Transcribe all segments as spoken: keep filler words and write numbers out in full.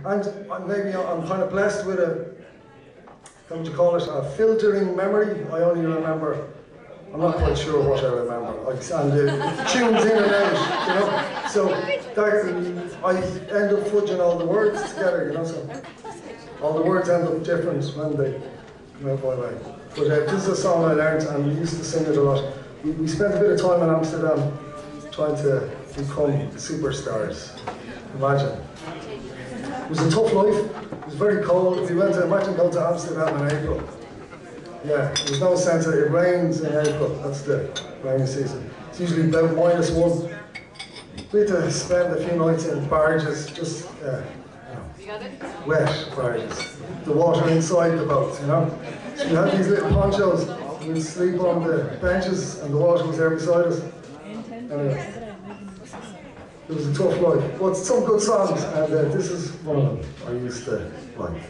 and maybe I'm kind of blessed with a, how would you call it, a filtering memory. I only remember, I'm not quite sure what I remember. I, and uh, it tunes in and out, you know. So that, I end up fudging all the words together, you know. So all the words end up different when they move my way. But uh, this is a song I learned, and we used to sing it a lot. We, we spent a bit of time in Amsterdam trying to become superstars. Imagine. It was a tough life. It was very cold. We went to, imagine going to Amsterdam in April. Yeah, there's no sense that it rains in April. That's the rainy season. It's usually about minus one. We had to spend a few nights in barges, just uh, you know, wet barges. The water inside the boat, you know. So we had these little ponchos. We'd sleep on the benches, and the water was there beside us. Anyway, it was a tough life, but some good songs, and uh, this is one of them I used to like.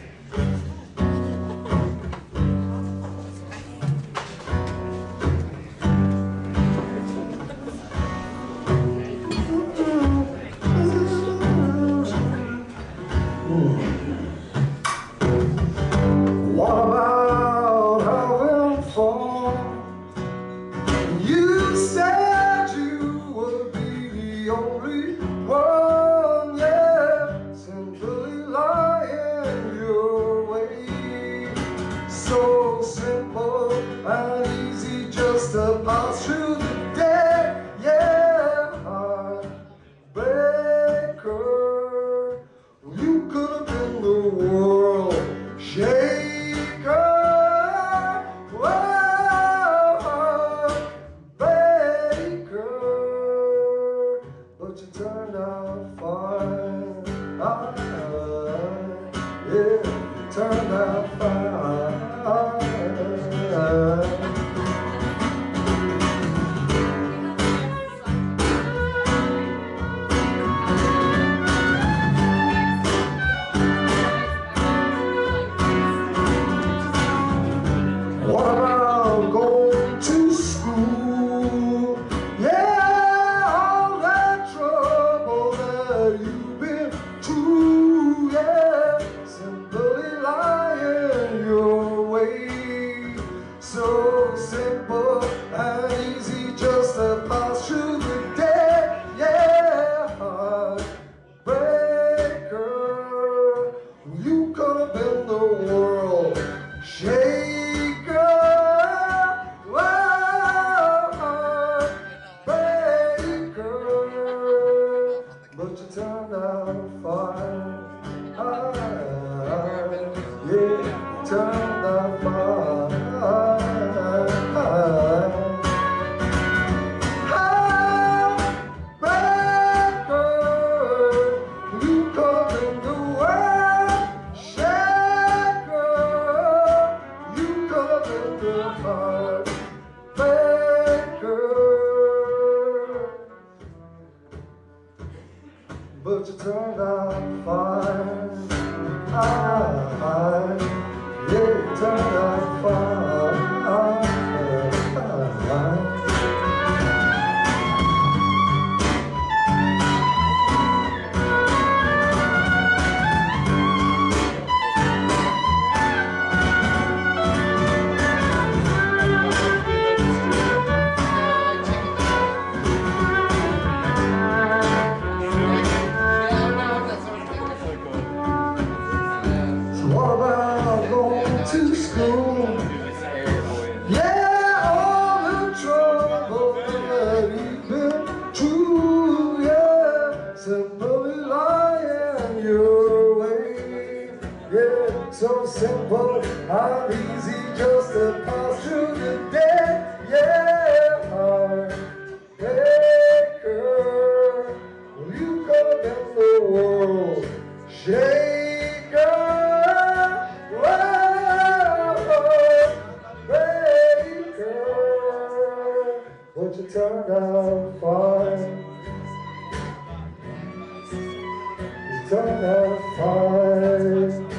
But you turned out fine. I, I, yeah, you turned out fine. I, I, to school. Yeah, all the trouble that you've been through. Yeah, simply lying your way. Yeah, so simple and easy just to pass through the day. Yeah, heartbreaker, well, you could have been the world shaker. But you turned out fine. You turned out fine.